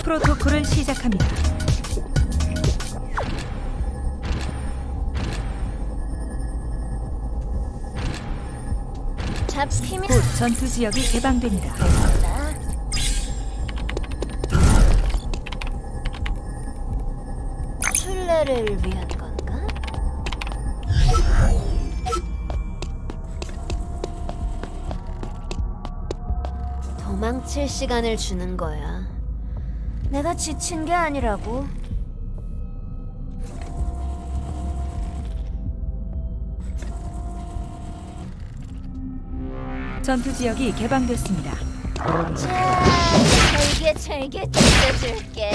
프로토콜을 시작합니다. 잡히면 곧 전투 지역이 개방됩니다. 순례를 위한 건가? 도망칠 시간을 주는 거야. 내가 지친 게 아니라고. 전투 지역이 개방됐습니다. 자, 잘게 찢어줄게.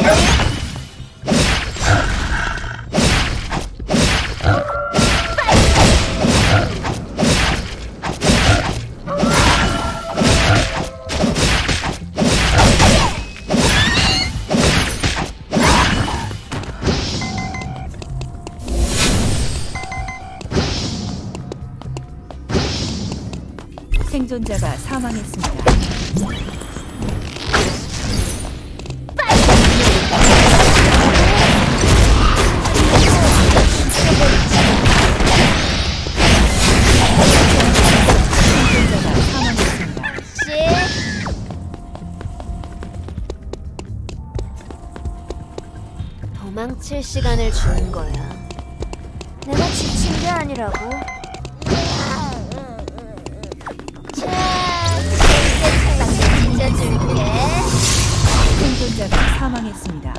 생존자가 사망했습니다. 도망칠 시간을 주는 거야. 내가 지친 게 아니라고. 자, 찢어줄게. 생존자가 사망했습니다.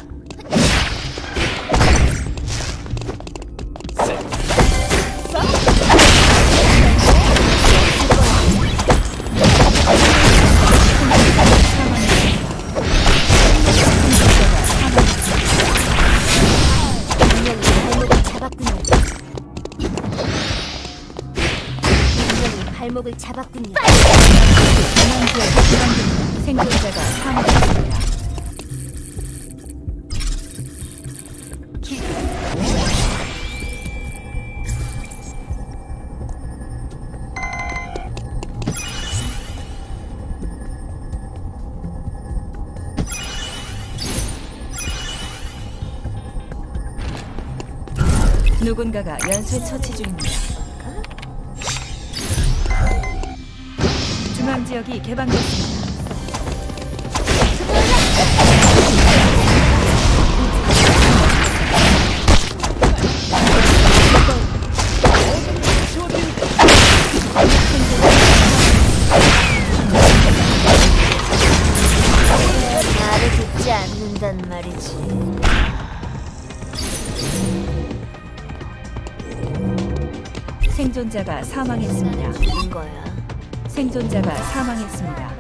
발목을 잡았군요. 생존자가 사망했습니다. 누군가가 연쇄 처치 중입니다. 중앙 지역이 개방됐습니다. 나를 듣지 않는단 말이지. 생존자가 사망했습니다. 죽은 거야. 생존자가 사망했습니다.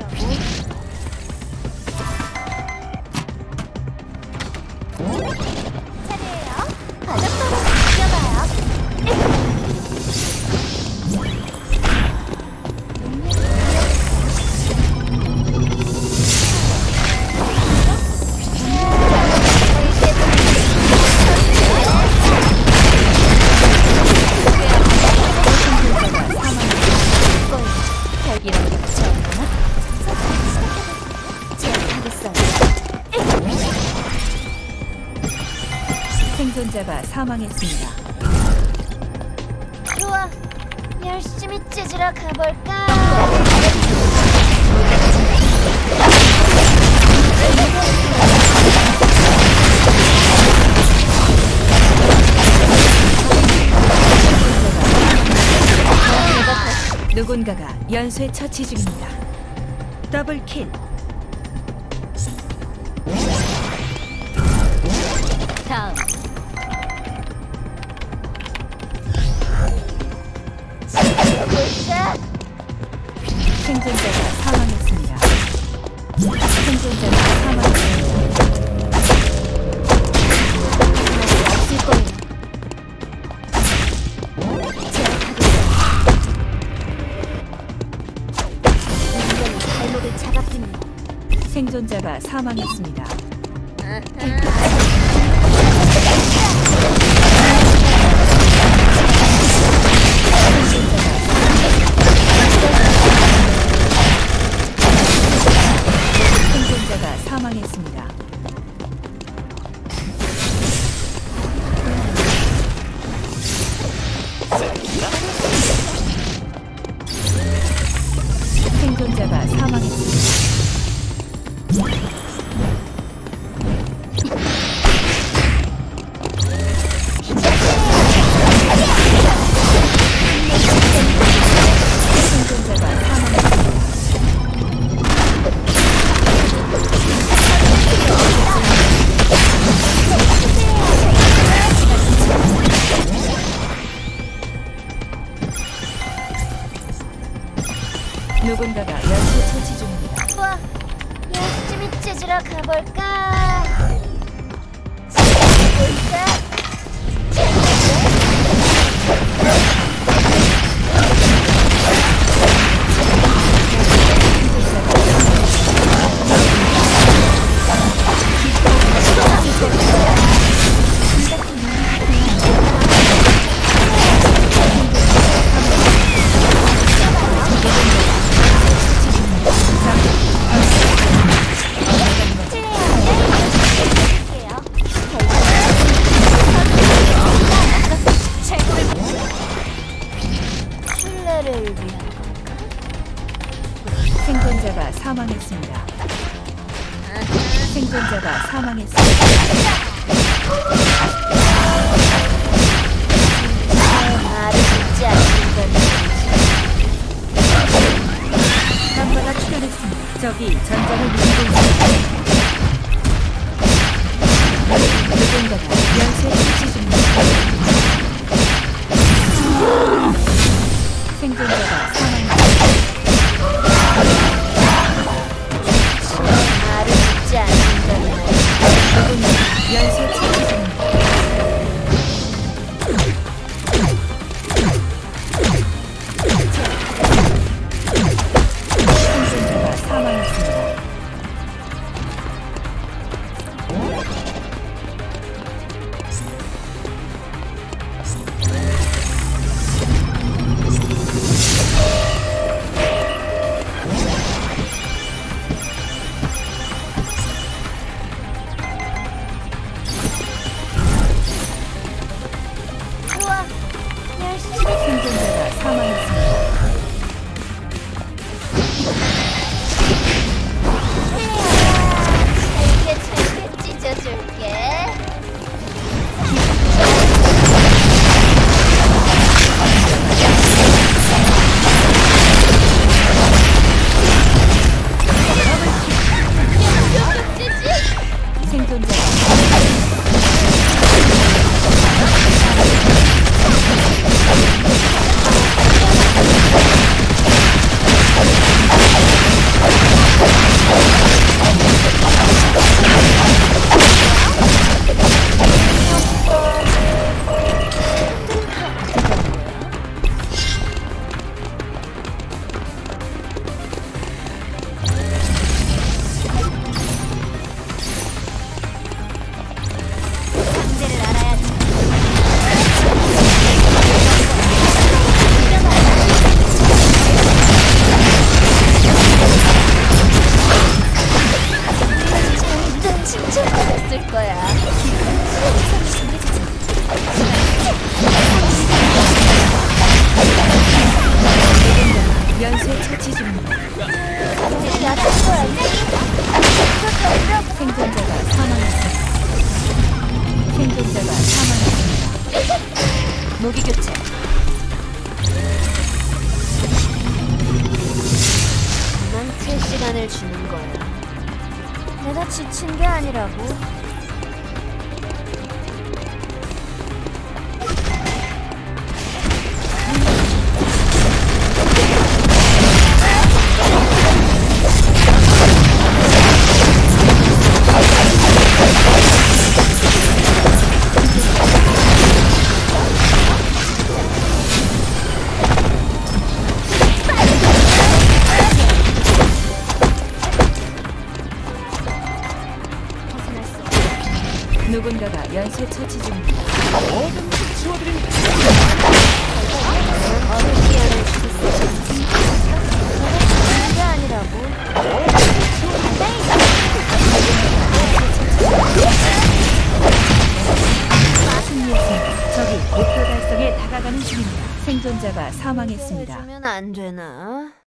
차례예요. 바닥바닥 뛰어봐요. 생존자가 사망했습니다. 좋아, 열심히 찢으러 가볼까? 누군가가 연쇄 처치 중입니다. 더블 킬. 다음. 볼까? 생존자가 사망했습니다. 생존자가 사망했습니다. 없을 거예요. 제압하겠어요. 발목을 잡았군요. 생존자가 사망했습니다. 생존자가 사망했습니다. 생존자가 사망했습니다. 생존자가 사망했습니다. 누군가가 연쇄 처치 중입니다. 와, 열심히 찢으러 가볼까? 볼까? 신뢰를 위한 생존자가 사망했습니다. 생존자가 사망했습니다. 말을 듣지 않는다는 남바가 출현했습니다. 적이 전장을 누르고 있습니다. 누군가가 연쇄 처치 중입니다. 생존자가 사망했습니다. 말을 듣지 않는다는 누군가가 연쇄 처치 중입니다. 생존자가 사망했습니다. 우와, 열심히 생존자가 사망했습니다. 잘게 찢어줄게. 생존자가 상대를 알아야지. 넌 진짜 받았을 거야. 연쇄 처치 중입니다. 약한 거 알지? 생존자가 사망했습니다. 생존자가 사망했습니다. 무기 교체. 도망칠 시간을 주는 거야. 내가 지친 게 아니라고. 누군가가 연쇄 처치 중입니다. 어느 시간을 주겠어. 내가 지친 게 아니라고. 승리했습니다. 적이 목표 달성에 다가가는 중입니다. 생존자가 사망했습니다. 해주면 안 되나?